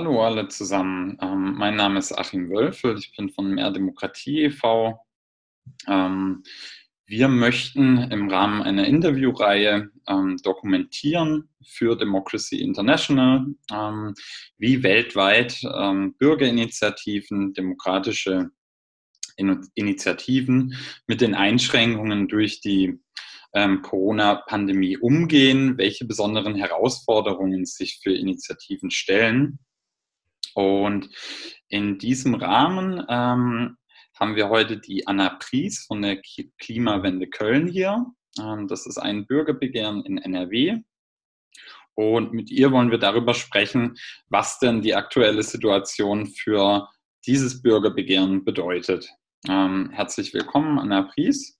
Hallo alle zusammen. Mein Name ist Achim Wölfel, ich bin von Mehr Demokratie e.V. Ähm, Wir möchten im Rahmen einer Interviewreihe dokumentieren für Democracy International, wie weltweit Bürgerinitiativen, demokratische Initiativen mit den Einschränkungen durch die Corona-Pandemie umgehen, welche besonderen Herausforderungen sich für Initiativen stellen. Und in diesem Rahmen haben wir heute die Anna Pries von der Klimawende Köln hier. Das ist ein Bürgerbegehren in NRW. Und mit ihr wollen wir darüber sprechen, was denn die aktuelle Situation für dieses Bürgerbegehren bedeutet. Herzlich willkommen, Anna Pries.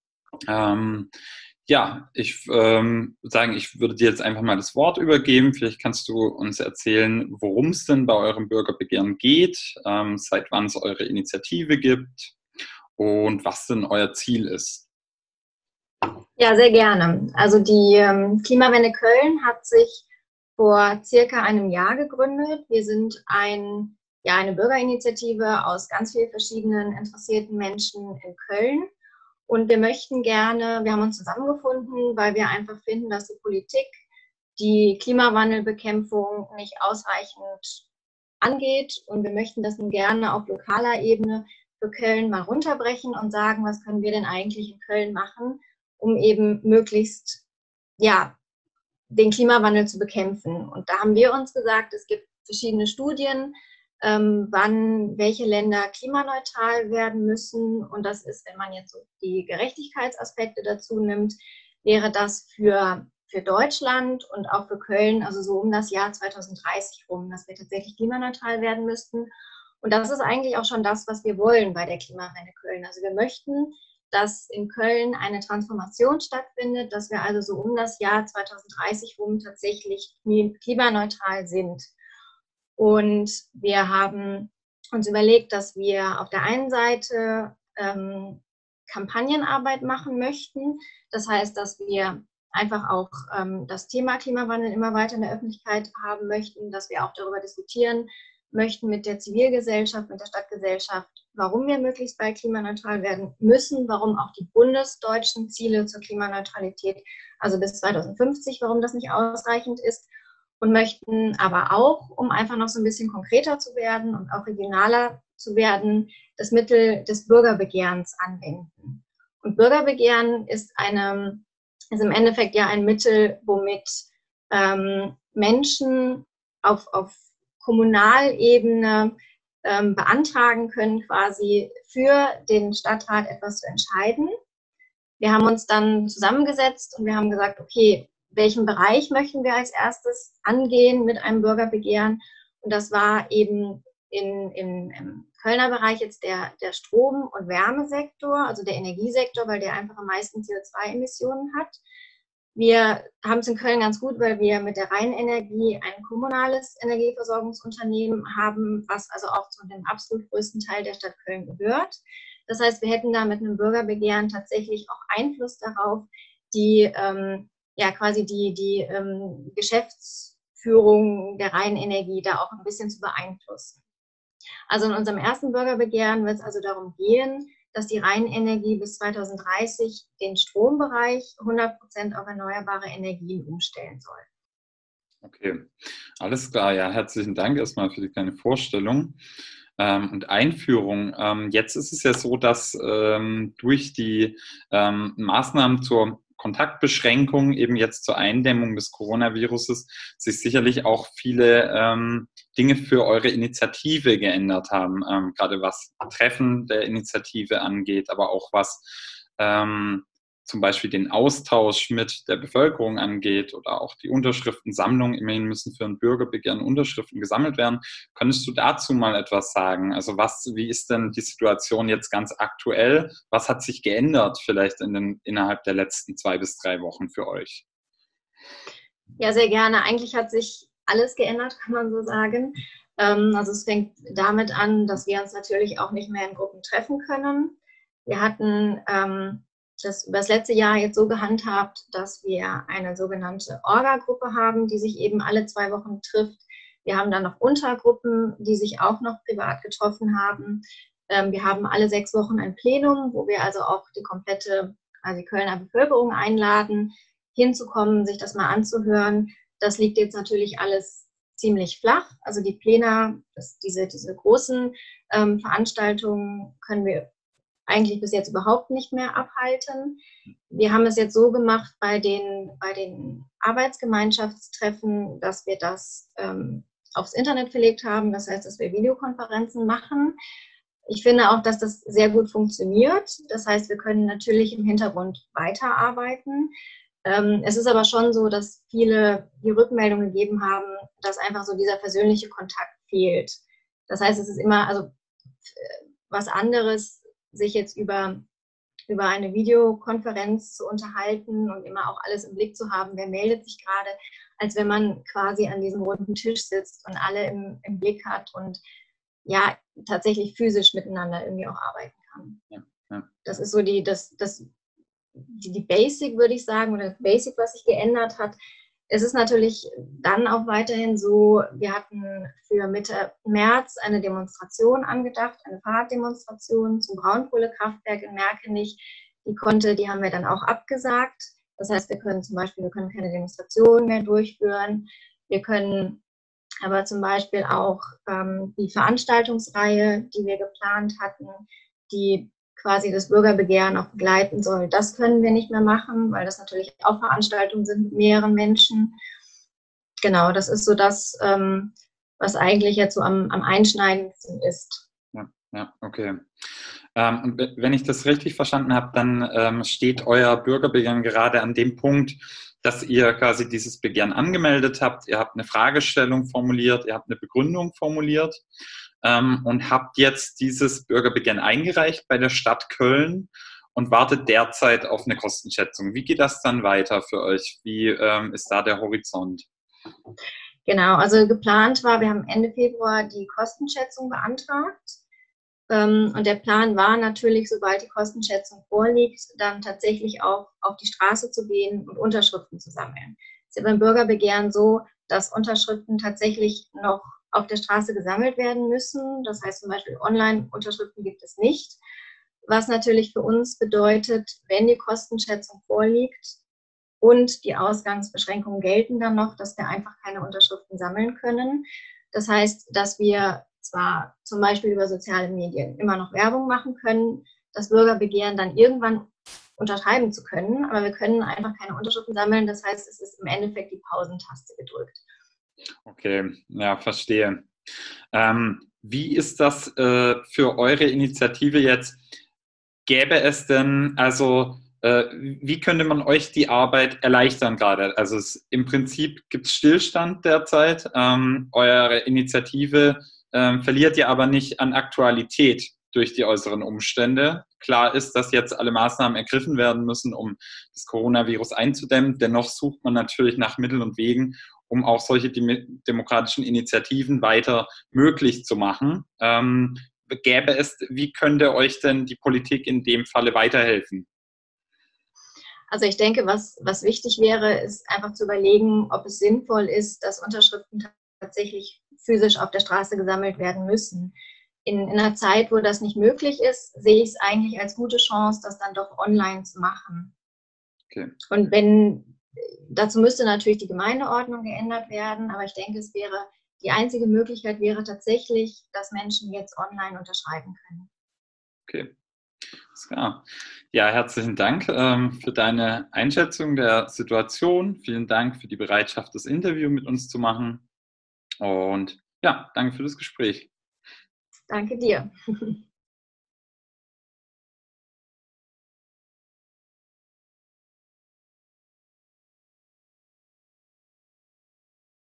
Ich sagen, ich würde dir jetzt einfach mal das Wort übergeben. Vielleicht kannst du uns erzählen, worum es denn bei eurem Bürgerbegehren geht, seit wann es eure Initiative gibt und was denn euer Ziel ist. Ja, sehr gerne. Also die Klimawende Köln hat sich vor circa einem Jahr gegründet. Wir sind eine Bürgerinitiative aus ganz vielen verschiedenen interessierten Menschen in Köln. Und wir haben uns zusammengefunden, weil wir einfach finden, dass die Politik die Klimawandelbekämpfung nicht ausreichend angeht. Und wir möchten das nun gerne auf lokaler Ebene für Köln mal runterbrechen und sagen, was können wir denn eigentlich in Köln machen, um eben möglichst den Klimawandel zu bekämpfen. Und da haben wir uns gesagt, es gibt verschiedene Studien, wann welche Länder klimaneutral werden müssen. Und das ist, wenn man jetzt so die Gerechtigkeitsaspekte dazu nimmt, wäre das für Deutschland und auch für Köln, also so um das Jahr 2030 rum, dass wir tatsächlich klimaneutral werden müssten. Und das ist eigentlich auch schon das, was wir wollen bei der Klimawende Köln. Also wir möchten, dass in Köln eine Transformation stattfindet, dass wir also so um das Jahr 2030 rum tatsächlich klimaneutral sind. Und wir haben uns überlegt, dass wir auf der einen Seite Kampagnenarbeit machen möchten. Das heißt, dass wir einfach auch das Thema Klimawandel immer weiter in der Öffentlichkeit haben möchten, dass wir auch darüber diskutieren möchten mit der Zivilgesellschaft, mit der Stadtgesellschaft, warum wir möglichst bald klimaneutral werden müssen, warum auch die bundesdeutschen Ziele zur Klimaneutralität, also bis 2050, warum das nicht ausreichend ist. Und möchten aber auch, um einfach noch so ein bisschen konkreter zu werden und auch regionaler zu werden, das Mittel des Bürgerbegehrens anwenden. Und Bürgerbegehren ist im Endeffekt ja ein Mittel, womit Menschen auf Kommunalebene beantragen können, quasi für den Stadtrat etwas zu entscheiden. Wir haben uns dann zusammengesetzt und wir haben gesagt, okay, welchen Bereich möchten wir als erstes angehen mit einem Bürgerbegehren? Und das war eben im Kölner Bereich jetzt der Strom- und Wärmesektor, also der Energiesektor, weil der einfach am meisten CO2-Emissionen hat. Wir haben es in Köln ganz gut, weil wir mit der Rheinenergie ein kommunales Energieversorgungsunternehmen haben, was also auch zu dem absolut größten Teil der Stadt Köln gehört. Das heißt, wir hätten da mit einem Bürgerbegehren tatsächlich auch Einfluss darauf, die Geschäftsführung der Rheinenergie da auch ein bisschen zu beeinflussen. Also in unserem ersten Bürgerbegehren wird es also darum gehen, dass die Rheinenergie bis 2030 den Strombereich 100% auf erneuerbare Energien umstellen soll. Okay, alles klar. Ja, herzlichen Dank erstmal für die kleine Vorstellung und Einführung. Jetzt ist es ja so, dass durch die Maßnahmen zur Kontaktbeschränkung, eben jetzt zur Eindämmung des Coronaviruses, sich sicherlich auch viele Dinge für eure Initiative geändert haben, gerade was Treffen der Initiative angeht, aber auch was zum Beispiel den Austausch mit der Bevölkerung angeht oder auch die Unterschriftensammlung. Immerhin müssen für ein Bürgerbegehren Unterschriften gesammelt werden. Könntest du dazu mal etwas sagen? Also wie ist denn die Situation jetzt ganz aktuell? Was hat sich geändert vielleicht innerhalb der letzten 2 bis 3 Wochen für euch? Ja, sehr gerne. Eigentlich hat sich alles geändert, kann man so sagen. Also es fängt damit an, dass wir uns natürlich auch nicht mehr in Gruppen treffen können. Wir hatten das über das letzte Jahr jetzt so gehandhabt, dass wir eine sogenannte Orga-Gruppe haben, die sich eben alle 2 Wochen trifft, Wir haben dann noch Untergruppen, die sich auch noch privat getroffen haben. Wir haben alle 6 Wochen ein Plenum, wo wir also auch die komplette, also die Kölner Bevölkerung einladen, hinzukommen, sich das mal anzuhören. Das liegt jetzt natürlich alles ziemlich flach. Also die Plena, diese großen Veranstaltungen können wir eigentlich bis jetzt überhaupt nicht mehr abhalten. Wir haben es jetzt so gemacht bei den Arbeitsgemeinschaftstreffen, dass wir das aufs Internet verlegt haben. Das heißt, dass wir Videokonferenzen machen. Ich finde auch, dass das sehr gut funktioniert. Das heißt, wir können natürlich im Hintergrund weiterarbeiten. Es ist aber schon so, dass viele die Rückmeldung gegeben haben, dass einfach so dieser persönliche Kontakt fehlt. Das heißt, es ist immer also was anderes, sich jetzt über eine Videokonferenz zu unterhalten und immer auch alles im Blick zu haben, wer meldet sich gerade, als wenn man quasi an diesem runden Tisch sitzt und alle im Blick hat und ja, tatsächlich physisch miteinander irgendwie auch arbeiten kann. Ja, ja. Das ist so die Basic, würde ich sagen, oder das Basic, was sich geändert hat. Es ist natürlich dann auch weiterhin so, wir hatten für Mitte März eine Demonstration angedacht, eine Fahrraddemonstration zum Braunkohlekraftwerk in Merkenich. Die haben wir dann auch abgesagt. Das heißt, wir können keine Demonstration mehr durchführen. Wir können aber zum Beispiel auch die Veranstaltungsreihe, die wir geplant hatten, die quasi das Bürgerbegehren auch begleiten soll. Das können wir nicht mehr machen, weil das natürlich auch Veranstaltungen sind mit mehreren Menschen. Genau, das ist so das, was eigentlich jetzt so am einschneidendsten ist. Ja, okay. Und wenn ich das richtig verstanden habe, dann steht euer Bürgerbegehren gerade an dem Punkt, dass ihr quasi dieses Begehren angemeldet habt, ihr habt eine Fragestellung formuliert, ihr habt eine Begründung formuliert und habt jetzt dieses Bürgerbegehren eingereicht bei der Stadt Köln und wartet derzeit auf eine Kostenschätzung. Wie geht das dann weiter für euch? Wie ist da der Horizont? Genau, also geplant war, wir haben Ende Februar die Kostenschätzung beantragt. Und der Plan war natürlich, sobald die Kostenschätzung vorliegt, dann tatsächlich auch auf die Straße zu gehen und Unterschriften zu sammeln. Es ist ja beim Bürgerbegehren so, dass Unterschriften tatsächlich noch auf der Straße gesammelt werden müssen. Das heißt zum Beispiel Online-Unterschriften gibt es nicht. Was natürlich für uns bedeutet, wenn die Kostenschätzung vorliegt und die Ausgangsbeschränkungen gelten dann noch, dass wir einfach keine Unterschriften sammeln können. Das heißt, dass wir zwar zum Beispiel über soziale Medien immer noch Werbung machen können, das Bürgerbegehren dann irgendwann unterschreiben zu können, aber wir können einfach keine Unterschriften sammeln. Das heißt, es ist im Endeffekt die Pausentaste gedrückt. Okay, ja, verstehe. Wie ist das für eure Initiative jetzt? Gäbe es denn, also wie könnte man euch die Arbeit erleichtern gerade? Also im Prinzip gibt es Stillstand derzeit. Eure Initiative verliert ja aber nicht an Aktualität durch die äußeren Umstände. Klar ist, dass jetzt alle Maßnahmen ergriffen werden müssen, um das Coronavirus einzudämmen. Dennoch sucht man natürlich nach Mitteln und Wegen, um auch solche demokratischen Initiativen weiter möglich zu machen. Wie könnte euch denn die Politik in dem Falle weiterhelfen? Also ich denke, was wichtig wäre, ist einfach zu überlegen, ob es sinnvoll ist, dass Unterschriften tatsächlich physisch auf der Straße gesammelt werden müssen. In einer Zeit, wo das nicht möglich ist, sehe ich es eigentlich als gute Chance, das dann doch online zu machen. Okay. Und dazu müsste natürlich die Gemeindeordnung geändert werden, aber ich denke, die einzige Möglichkeit wäre tatsächlich, dass Menschen jetzt online unterschreiben können. Okay. Ja, herzlichen Dank für deine Einschätzung der Situation. Vielen Dank für die Bereitschaft, das Interview mit uns zu machen. Und ja, danke für das Gespräch. Danke dir.